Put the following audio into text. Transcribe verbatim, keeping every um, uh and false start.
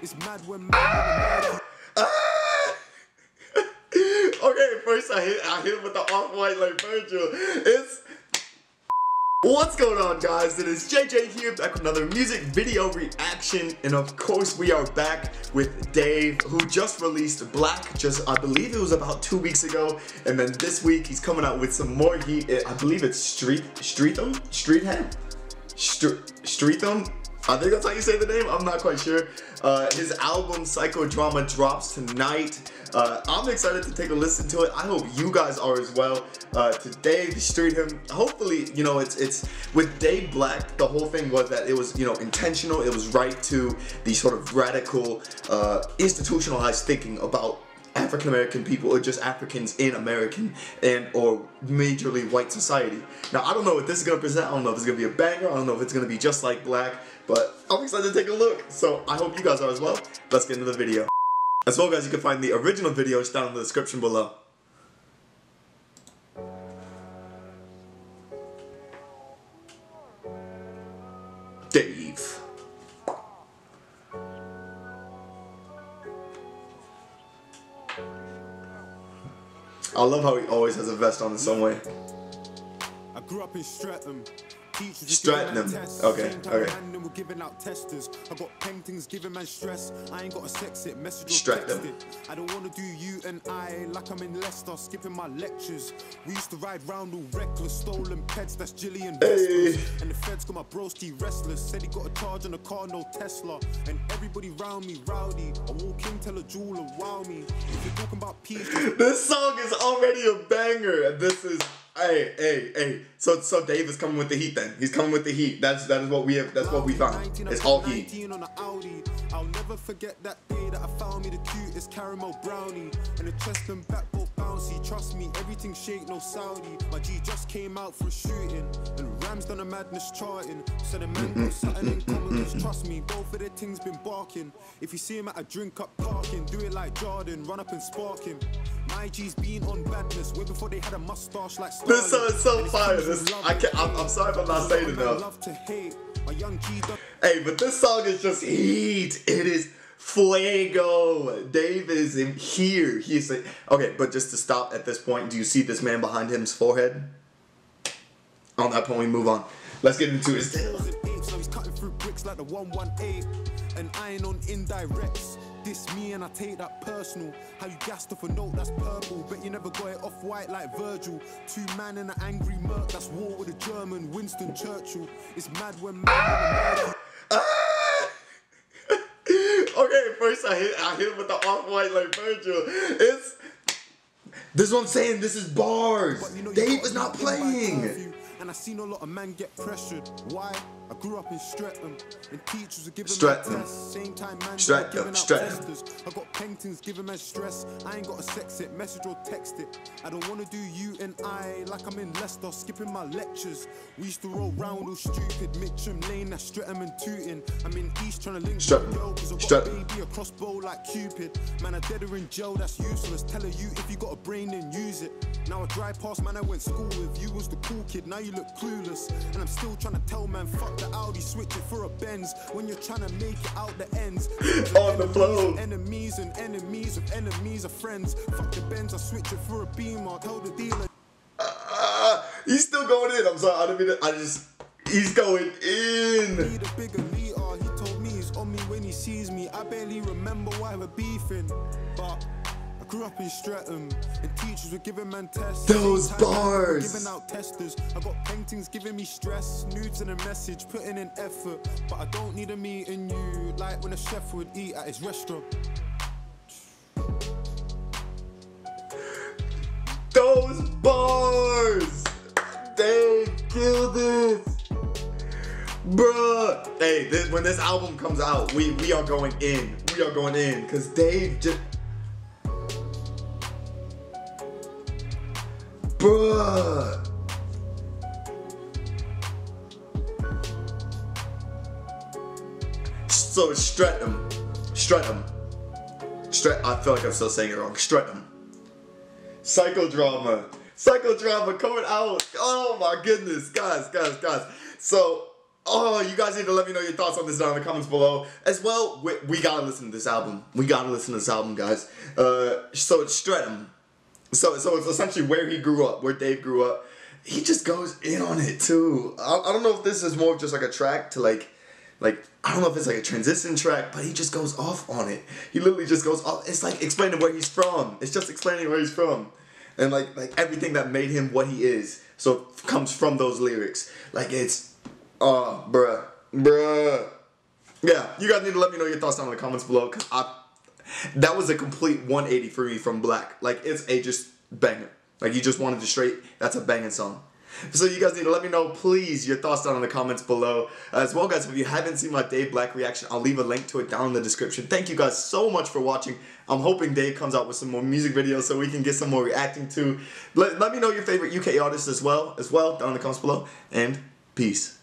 It's mad when man Okay, first I hit I hit him with the off-white like Virgil. It's what's going on, guys? It is J J here, back with another music video reaction, and of course we are back with Dave, who just released Black. Just I believe it was about two weeks ago, and then this week he's coming out with some more heat. I believe it's Street Streatham, Streatham, Streatham. I think that's how you say the name. I'm not quite sure. Uh, his album Psychodrama drops tonight. Uh, I'm excited to take a listen to it. I hope you guys are as well. Uh, today, the Streatham, hopefully, you know, it's it's with Dave Black. The whole thing was that it was, you know, intentional. It was right to the sort of radical, uh, institutionalized thinking about African American people, or just Africans in American and or majorly white society. Now, I don't know what this is gonna present. I don't know if it's gonna be a banger. I don't know if it's gonna be just like Black, but I'm excited to take a look. So I hope you guys are as well. Let's get into the video. As well, guys, you can find the original videos down in the description below. Dave. I love how he always has a vest on in some way. I grew up in Streatham. Streatham. Okay, okay. We're giving out testers. I got paintings giving man stress. I ain't got a sex it message or Streatham. text it. I don't wanna do you and I like I'm in Leicester, skipping my lectures. We used to ride round all reckless, stolen pets, that's Gillian Hey. And the feds got my broski restless. Said he got a charge on a car, no Tesla. And everybody round me rowdy. I walk in, tell a jeweler, wow me. If you're talking about peace. This song is already a banger. This is Hey, hey, hey. So so Dave is coming with the heat then. He's coming with the heat. That's that is what we have that's what we found. It's all heat. I'll never forget that day that I found me the cutest caramel brownie. And the chest and back both bouncy. Trust me, everything shake, no Saudi. My G just came out for a shooting. And Ram's done a madness charting. So the man got something in common, cause trust me, both of their things been barking. If you see him at a drink up parking, do it like Jordan, run up and spark him. My G's been on badness way before they had a mustache like Starling. This song is so fire. This I can't I'm, I'm sorry if I'm not saying enough. Hey, but this song is just heat. It is fuego. Dave is in here. He's like, okay, but just to stop at this point, do you see this man behind him's forehead? On that point, we move on. Let's get into his tale. So he's cutting through bricks like the one one eight and iron on indirects. This me and I take that personal. How you gassed off a note that's purple, but you never got it off white like Virgil. Two man in an angry murk, that's war with a German, Winston Churchill. It's mad when man. Okay, first I hit I hit him with the off-white like Virgil. It's this is what I'm saying. This is bars. You know, Dave is not playing. And I seen a lot of men get pressured. Why? I grew up in Streatham, and teachers were giving Streatham. me tests. Same time, man, Streatham. giving out Streatham. testers. I got paintings giving me stress. I ain't got a sex it, message or text it. I don't wanna do you and I like I'm in Leicester, skipping my lectures. We used to roll round all stupid. Mitcham Lane, that's Streatham and Tooting. I'm in East trying to link Streatham. with yo, cause I got Streatham. a baby, a crossbow like Cupid. Man, I dead her in jail, that's useless. Tell her you if you got a brain, then use it. Now I drive past, man, I went school with you was the cool kid. Now you look clueless. And I'm still trying to tell man, fuck the Audi, switch it for a Benz. When you're trying to make it out the ends. On the flow. Enemies and enemies of enemies of friends. Fuck the Benz, I switch it for a Beamer. Tell the dealer. Uh, he's still going in. I'm sorry. I didn't mean to, I just. He's going in. Need a bigger leader. He told me he's on me when he sees me. I barely remember why we're beefing, but. I grew up in Streatham, and teachers were giving man tests. Those bars. Giving out testers. I got paintings giving me stress, nudes and a message, putting in effort. But I don't need a meeting you, like when a chef would eat at his restaurant. Those bars. They killed it, bruh. Hey, this, when this album comes out, we we are going in. We are going in, cause Dave just. Bruh. So it's Streatham. Streatham. Strat I feel like I'm still saying it wrong. Streatham. Psychodrama. Psychodrama coming out. Oh my goodness. Guys, guys, guys. So Oh, you guys need to let me know your thoughts on this down in the comments below. As well, we, we gotta listen to this album. We gotta listen to this album, guys. Uh, so it's Streatham. So, so it's essentially where he grew up, where Dave grew up. He just goes in on it too. I, I don't know if this is more of just like a track to like, like, I don't know if it's like a transition track, but he just goes off on it. He literally just goes off. It's like explaining where he's from. It's just explaining where he's from. And like, like everything that made him what he is. So it comes from those lyrics. Like it's, oh, bruh, bruh. Yeah, you guys need to let me know your thoughts down in the comments below. Cause I, that was a complete one eighty for me from Black. Like it's a just banger. Like you just wanted to straight, that's a banging song. So you guys need to let me know, please, your thoughts down in the comments below. As well, guys, if you haven't seen my Dave Black reaction, I'll leave a link to it down in the description. Thank you guys so much for watching. I'm hoping Dave comes out with some more music videos so we can get some more reacting to. Let, let me know your favorite U K artists as well, as well, down in the comments below. And peace.